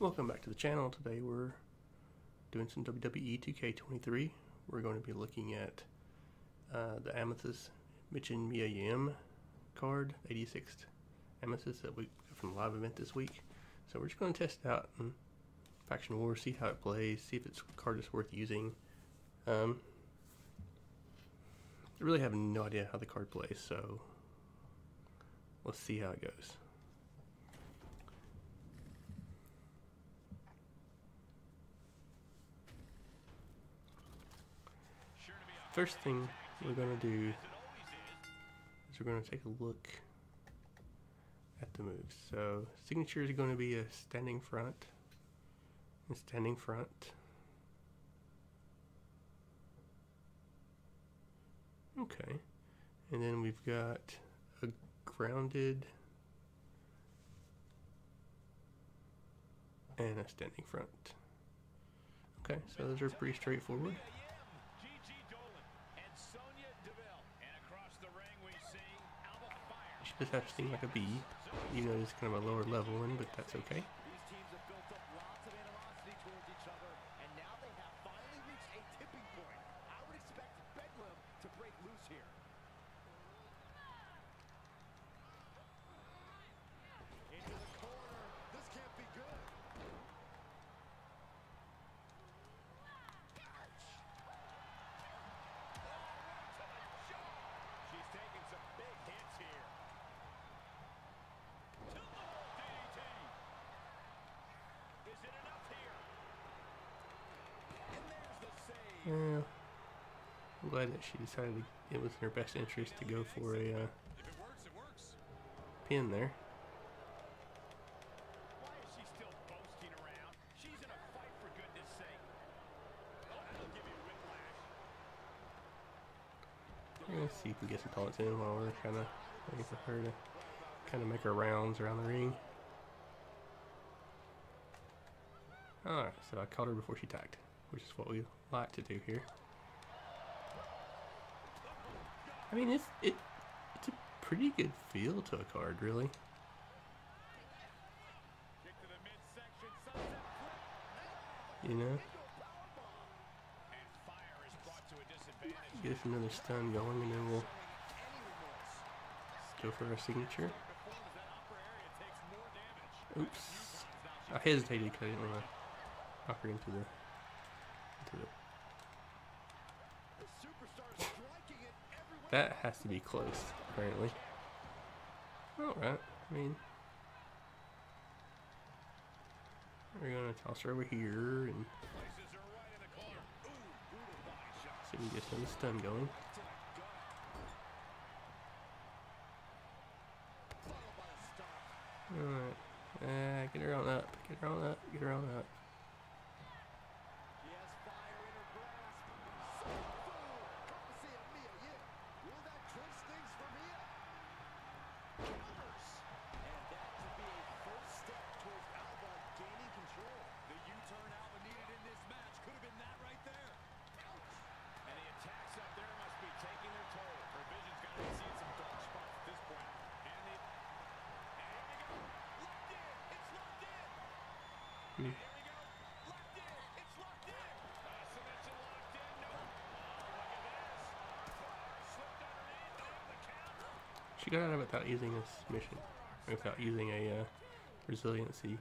Welcome back to the channel. Today we're doing some WWE 2K23. We're going to be looking at the Amethyst Michin Mia Yim card, 86th Amethyst that we got from the live event this week. So we're just going to test it out in Faction Wars, see how it plays, see if it's a card is worth using. I really have no idea how the card plays, so let's see how it goes. First thing we're going to do is we're going to take a look at the moves. So signature is going to be a standing front and standing front. Okay, and then we've got a grounded and a standing front. Okay, so those are pretty straightforward. She does have to seem like a B, even though it's kind of a lower level one, but that's okay. These teams have built up lots of animosity towards each other, and now they have finally reached a tipping point. I would expect Bedlam to break loose here. Into the corner. This can't be good. She's taking some big hits here. Yeah, I'm glad that she decided it was in her best interest to go for a pin there. Why is she still boasting around? She's in a fight, for goodness sake. Oh, that'll give you whiplash. We're gonna see if we get some taunts in while we're kind of waiting for her to kind of make her rounds around the ring. Alright, so I caught her before she tagged, which is what we like to do here. I mean, it's a pretty good feel to a card, really. You know? Get us another stun going, and then we'll go for our signature. Oops. I hesitated because I didn't want to knock her into the that has to be close, apparently. Alright, I mean, we're gonna toss her over here and see if we can get some stun going. Alright, get her on up, get her on up, get her on up. She got out of it without using a submission, without using a resiliency.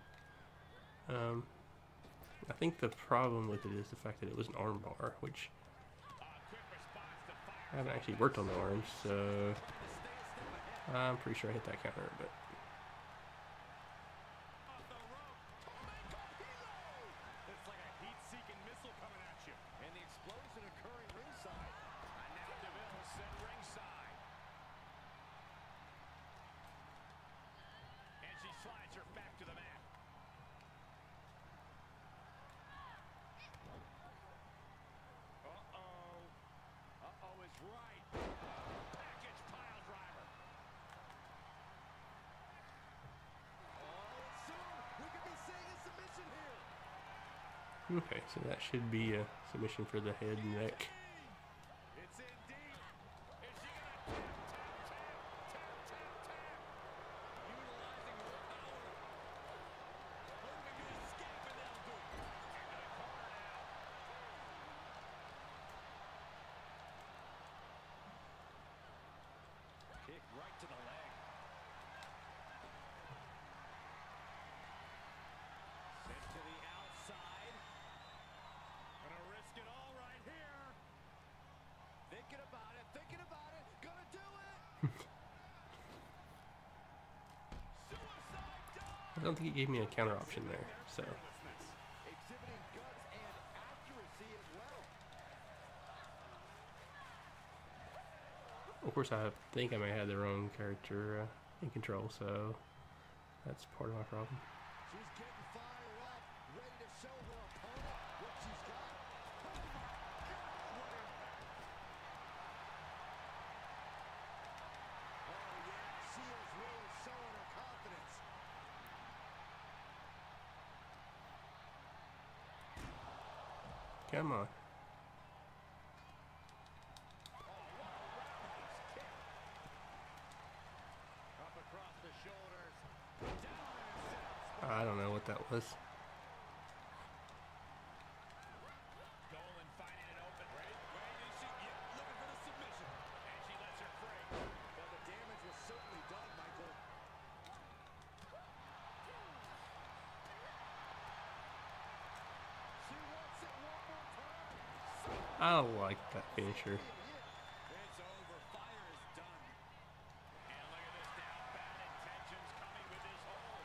I think the problem with it is the fact that it was an arm bar, which I haven't actually worked on the arms, so I'm pretty sure I hit that counter, but slides her back to the mat. Uh-oh is right. Package pile driver. Oh, soon we could be seeing a submission here. okay, so that should be a submission for the head and neck. It's in deep. Is she gonna tap? Utilizing her power. Hoping to escape. don't think it gave me a counter option there. So Exhibiting guts and accuracy as well. of course I think I may have the wrong character in control, so that's part of my problem. She's getting fired up, ready to show her opponent what she's got. Oh my God, what impact. Oh yeah, she is really showing her confidence. Come on. Up across the shoulders. Down in a setup spot. I don't know what that was. Dolan finding it open. Wait, is she looking for the submission? And she lets her free. Well, the damage was certainly done, Michael. She wants it one more time. I don't like that finisher. It's over. Fire is done. And look at this now. Bad intentions coming with this hold.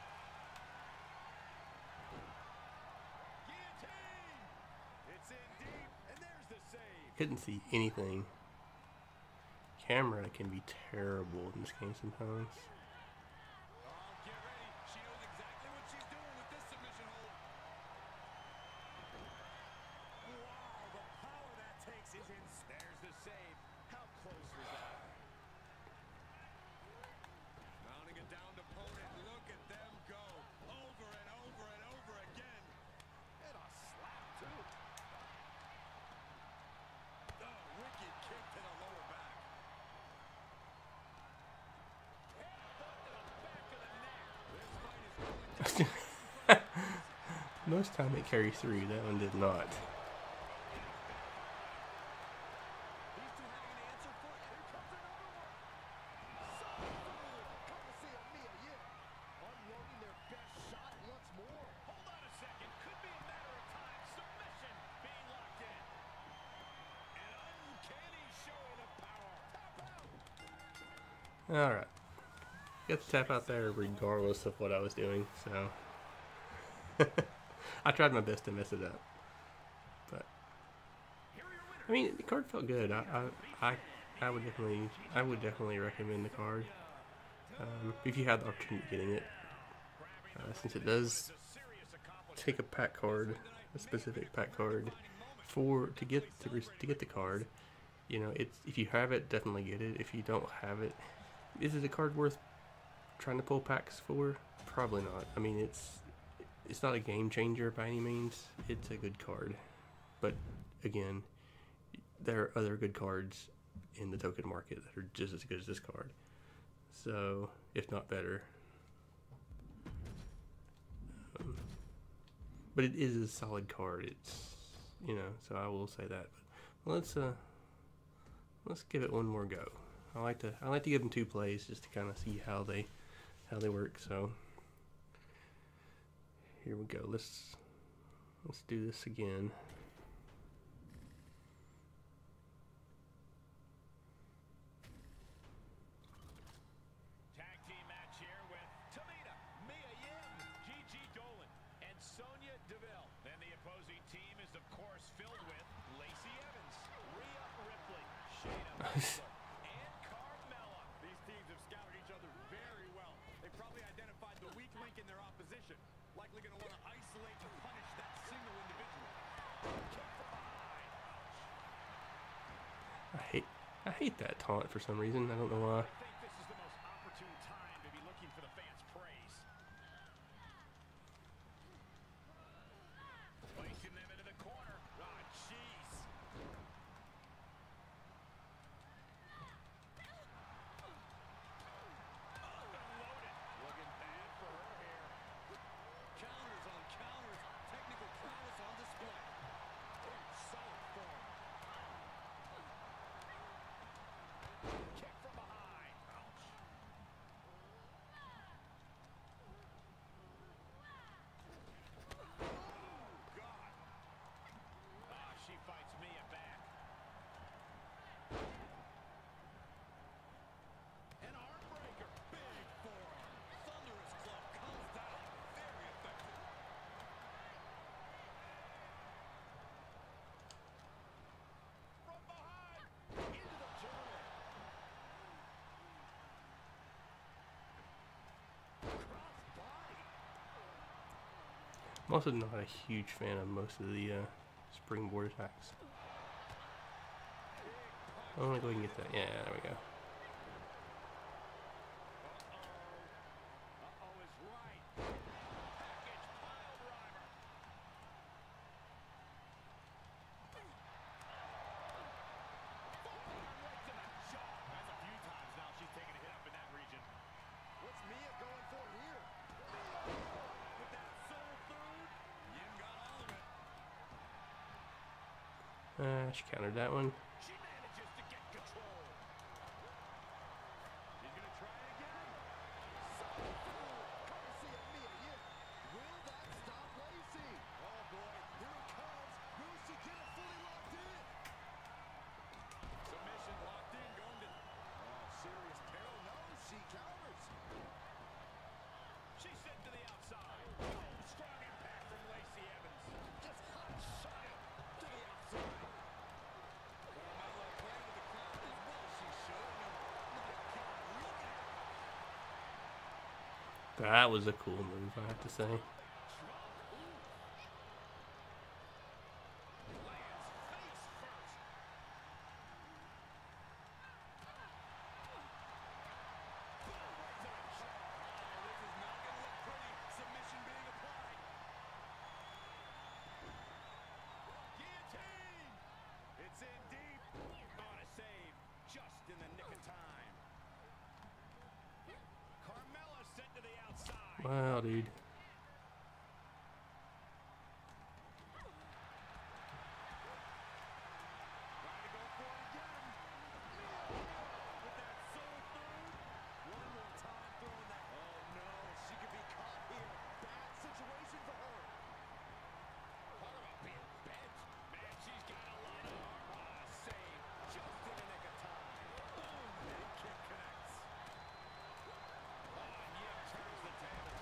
Guillotine! It's in deep, and there's the save. Couldn't see anything. Camera can be terrible in this game sometimes. Oh, get ready. She knows exactly what she's doing with this submission hold. Wow, the power that takes is in. There's the save. How close was that? Mounting a downed opponent. Look at them go. Over and over and over again. And a slap, too. Oh, wicked kick to the lower back. Headbutt to the back of the neck. This fight is going to Most time it carries through. That one did not. These two having an answer for it. Here comes another one. So cool. Courtesy of Mia Yim. Unloading their best shot once more. Hold on a second. Could be a matter of time. Submission being locked in. An uncanny showing of power. Tap out. Alright. Got the tap out there regardless of what I was doing, so. I tried my best to mess it up. But I mean, the card felt good. I would definitely recommend the card. If you have the opportunity of getting it. Since it does take a pack card, a specific pack card, to get the card. You know, if you have it, definitely get it. If you don't have it, is it a card worth trying to pull packs for? Probably not. I mean, it's not a game changer by any means. It's a good card, but again, there are other good cards in the token market that are just as good as this card. So, if not better. But it is a solid card. It's, you know, so I will say that. But let's give it one more go. I like to give them 2 plays just to kind of see how they work. So here we go. Let's do this again. Tag team match here with Tamina, Mia Yim, Gigi Dolan, and Sonya Deville. Then the opposing team is, of course, filled with Lacey Evans, Rhea Ripley, Shayna Baszler, and Carmella. These teams have scouted each other very well. They probably identified the weak link in their opposition. Likely going to want to isolate and punish that single individual. Kick from behind. I hate that taunt for some reason. I don't know why. I think this is the most opportune time to be looking for the fans' praise. Placing them into the corner. Ah, jeez. Unloaded. Looking bad for her here. Counters on counters. Technical prowess on display. In solid form. Kick from behind. I'm also not a huge fan of most of the springboard attacks. I want to go ahead and get that. Yeah, there we go. She countered that one. She manages to get control. She's going to try it again. Courtesy of Mia Yim. Will that stop Lacey? Oh boy, here it comes. Will she get it fully locked in? Submission locked in, going to... Oh, serious peril. No, she counters. She's sent to the outside. Oh, strong impact from Lacey Evans. Just hot shot him to the outside. That was a cool move, I have to say. It's in deep. On a save, just in the nick of time. Carmella sent to the outside. Wow, dude. Trying to go for it again. With that soul food. One more time throwing that. Oh no, she could be caught here. Bad situation for her. Talk about being bent. Man, she's got a lot of arm. Save just in the nick of time. Boom, and kick connects. Oh, and Yim turns the tables.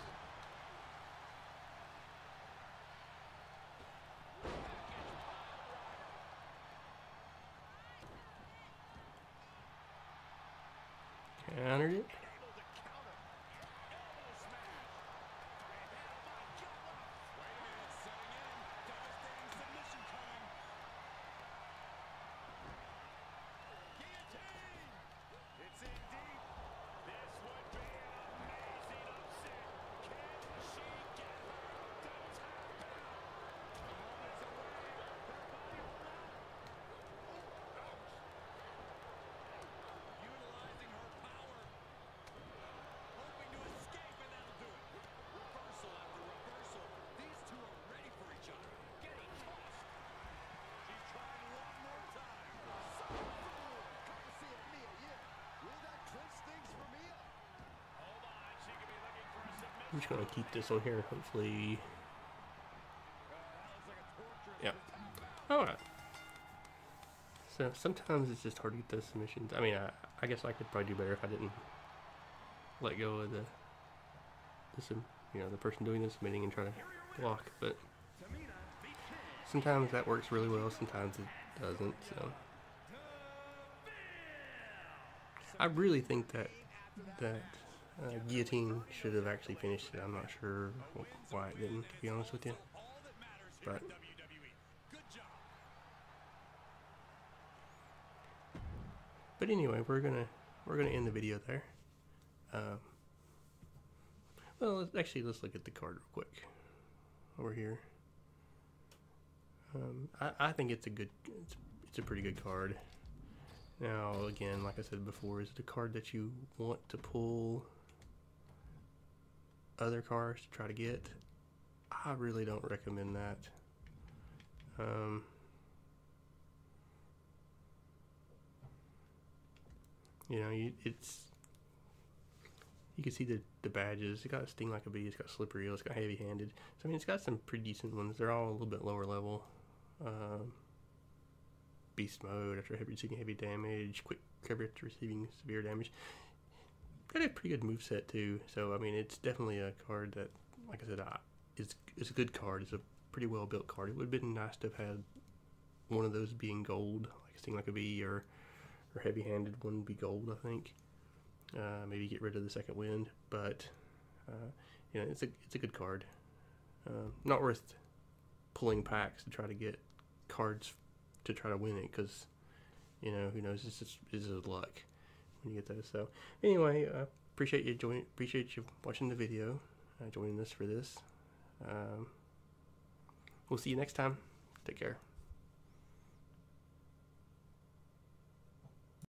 Countered it. Able to counter. Elbow smash. And oh my God. Wait a minute, setting in. Devastating submission coming. Guillotine. It's in deep. This would be an amazing upset. Can she get her to tap out? A moment's away. Her body will not. Oh, ouch. Utilizing her power. Hoping to escape, and that'll do it. Reversal after reversal. These two are ready for each other. Getting tossed. She's trying one more time. Courtesy of Mia Yim. Will that clinch things for Mia? Hold on. She could be looking for a submission. I'm just gonna keep this on here. Hopefully, That looks like a torturous yeah. tap out. All right. So sometimes it's just hard to get those submissions. I mean, I guess I could probably do better if I didn't let go of the person doing the submitting and try to block. But sometimes that works really well. Sometimes it doesn't. So I really think that guillotine should have actually finished it. I'm not sure why it didn't, to be honest with you. All that matters here But in WWE. Good job. But anyway, we're gonna end the video there. Well, let's look at the card real quick over here. I think it's a pretty good card. Now, again, like I said before, is it a card that you want to pull other cards to try to get? I really don't recommend that. You know, you can see the badges. It's got Sting Like a Bee, it's got Slippery Eel, it's got Heavy Handed. So I mean, it's got some pretty decent ones. They're all a little bit lower level. Beast Mode after receiving heavy damage, Quick Recovery after receiving severe damage. Got a pretty good moveset too. So I mean, it's definitely a card that, like I said, it's a good card. It's a pretty well built card. It would have been nice to have had one of those being gold, like Sting Like a Bee, or Heavy Handed one be gold, I think. Maybe get rid of the second wind, but you know, it's a good card. Not worth pulling packs to try to get cards to try to win it, because you know, who knows, it's just luck when you get those. So anyway, appreciate you watching the video, joining us for this. We'll see you next time. Take care.